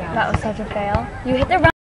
That was such a fail. You hit the wrong